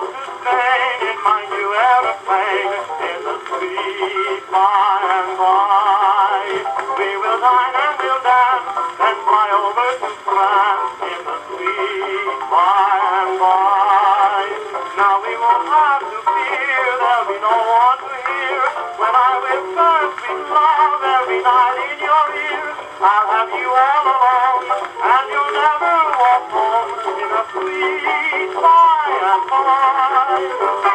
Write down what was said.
off to Spain in my new aeroplane in the sweet by and by. We will dine and we'll dance and fly over to France in the sweet by and by. Now we won't have to fear, there'll be no one to hear when I whisper sweet love every night in your ear. I'll have you all alone and you'll never walk home in a sweet by and by.